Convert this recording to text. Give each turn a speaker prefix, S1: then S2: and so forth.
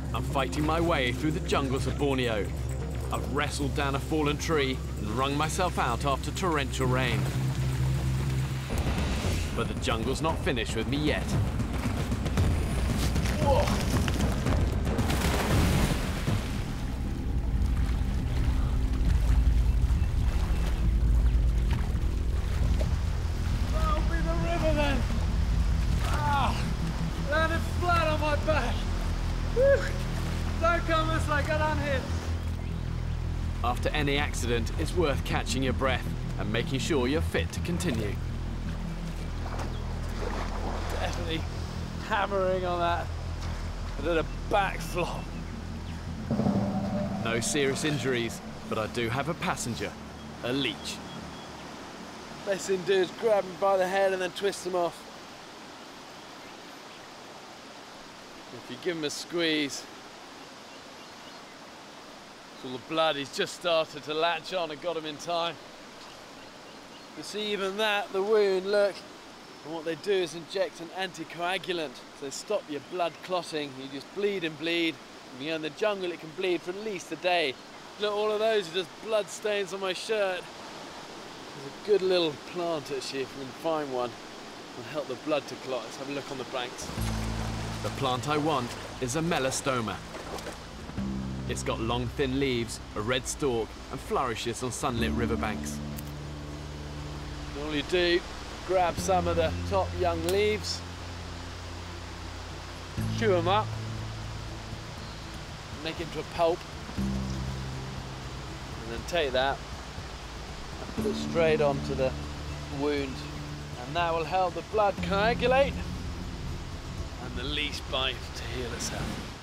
S1: I'm fighting my way through the jungles of Borneo. I've wrestled down a fallen tree and wrung myself out after torrential rain. But the jungle's not finished with me yet. Whoa. That'll be the river then. Landed flat on my back. Whew. Don't come this way, get on here. After any accident, it's worth catching your breath and making sure you're fit to continue. Definitely hammering on that. I did a back flop. No serious injuries, but I do have a passenger, a leech. Best thing to do is grab him by the head and then twist him off. If you give him a squeeze, all the blood, he's just started to latch on and got him in time. You see even that, the wound, look. And what they do is inject an anticoagulant. So they stop your blood clotting. You just bleed and bleed. And in the jungle it can bleed for at least a day. Look, all of those are just blood stains on my shirt. There's a good little plant actually, if we can find one. Will help the blood to clot. Let's have a look on the banks. The plant I want is a melastoma. It's got long, thin leaves, a red stalk, and flourishes on sunlit riverbanks. All you do, grab some of the top young leaves, chew them up, make it into a pulp, and then take that and put it straight onto the wound. And that will help the blood coagulate and the leech bite to heal itself.